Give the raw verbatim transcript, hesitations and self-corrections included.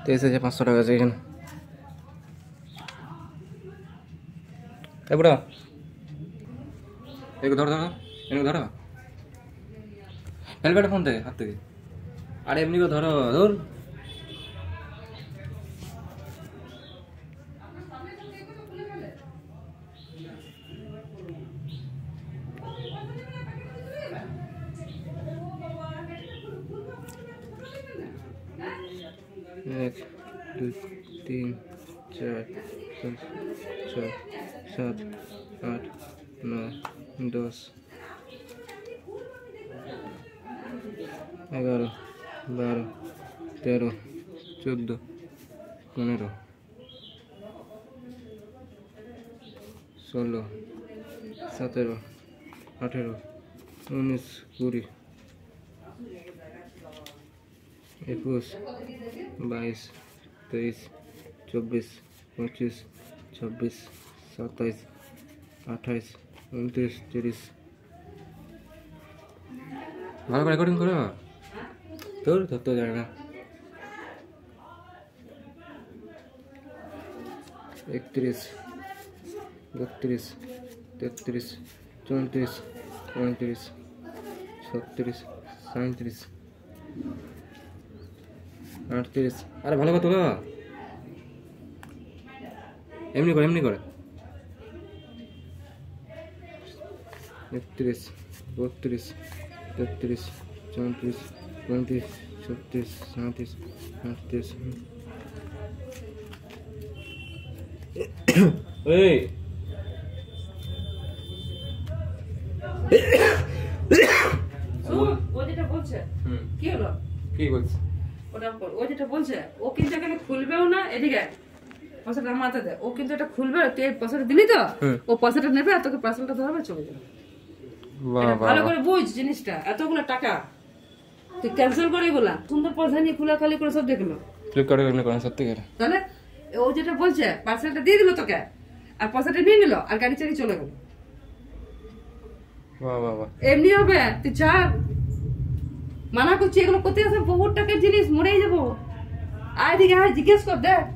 তেইশ হাজার পাঁচশো টাকা আছে এখানে। এবার ধরো ধরো এনে ধরো, হেলমেট ফোন থেকে হাত থেকে, আরে এমনি করে ধরো, ধর এক দুই তিন চার পাঁচ ছয় সাত আট নয় দশ এগারো বারো তেরো চোদ্দো পনেরো ষোলো সতেরো আঠেরো উনিশ কুড়ি একুশ বাইশ তেইশ চব্বিশ পঁচিশ ছাব্বিশ সাতাইশ আঠাইশ উনত্রিশ তিরিশ। ভালো করে রেকর্ডিং করো, তোর ধরতে যায় না। একত্রিশ বত্রিশ তেত্রিশ চৌত্রিশ পঁয়ত্রিশ ছত্রিশ সাঁত্রিশ আটত্রিশ। আরে ভালো করে তোলো, এমনি করে এমনি করে। একত্রিশ বত্রিশ তেত্রিশ চৌত্রিশ পঁয়ত্রিশ ছত্রিশ সাঁত্রিশ আটত্রিশ। এই ও যেটা বলছে কি হলো, কি বলছে ওটা ও যেটা বলছে ও কিন্তু এখানে খুলবেও না, এদিকে পয়সাটা মাথা দেয়, ও কিন্তু এটা খুলবে, তুই এই পয়সাটা দিলি তো, ও পয়সাটা নেবে আর তোকে পার্সেলটা ধরবে চলে যাবে। ভালো করে বুঝ জিনিসটা, এতগুলো টাকা তুই ক্যান্সেল করে এগুলা সুন্দর পয়সা নিয়ে খোলা খালি করে সব দেখলো ফ্লিপকার্টে এমনি করেন সত্যি করে। তাহলে ও যেটা বলছে পার্সেলটা দিয়ে দিল তোকে আর পয়সাটা নিয়ে নিল আর গাড়ি চালিয়ে চলে গেল। বাহ বাহ বাহ, এমনি হবে? তুই চা মানা করছি, এগুলো কোথায় আছে, বহুত টাকার জিনিস, মরেই যাবো। আয় দিকে আয়, জিজ্ঞেস কর দেখ।